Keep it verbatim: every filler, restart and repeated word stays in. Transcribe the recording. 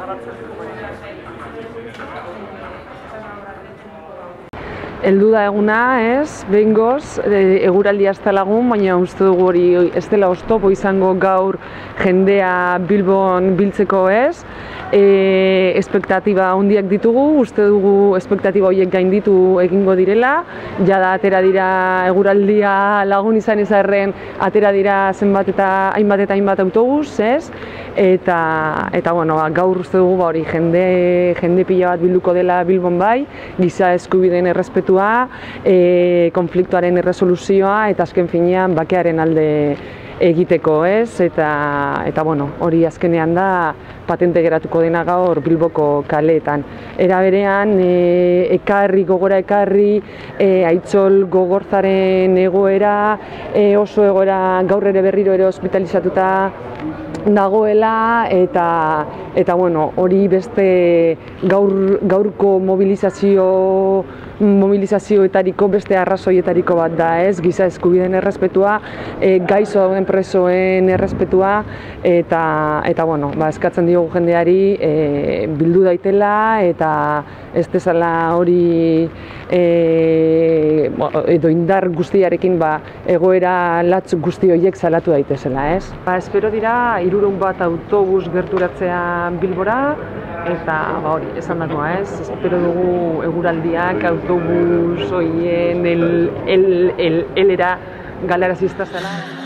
Heldu da eguna, ez, behingoz, eguraldia ez da lagun, baina uste dugu hori ez dela oztopo izango gaur jendea Bilbon biltzeko, ez. E, espektatiba handiak ditugu, uste dugu espektatiba horiek gainditu egingo direla, jada atera dira eguraldia lagun izan ezarren, atera dira zenbat eta hainbat eta hainbat autobus, ez. Eta, eta bueno, gaur uste dugu ba, hori jende, jende pila bat bilduko dela Bilbon bai, giza eskubideen errespetua, e, konfliktuaren erresoluzioa eta azken finean bakearen alde egiteko, ez? Eta, eta bueno, hori azkenean da patente geratuko dena gaur Bilboko kaleetan. Era berean, e, ekarri, gogora ekarri, e, Aitzol Gogorzaren egoera, e, oso egoera gaur ere berriro ere ospitalizatuta dagoela, eta, eta bueno, hori beste gaur, gaurko mobilizazio mobilizazioetariko beste arrazoietariko bat da, ez? Giza eskubideen errespetua, e, gaixo dauden presoen errespetua, eta, eta bueno, ba, eskatzen diogu jendeari e, bildu daitela, eta ez dezala hori e, edo indar guztiarekin ba, egoera latz guzti horiek salatu daitezela, ez? Ba, espero dira hirurehun bat autobus gerturatzea Bilbora, eta ba, hori, esan datua, ez? Espero dugu eguraldiak autobus horien el, el, el, elera galarazizta zela.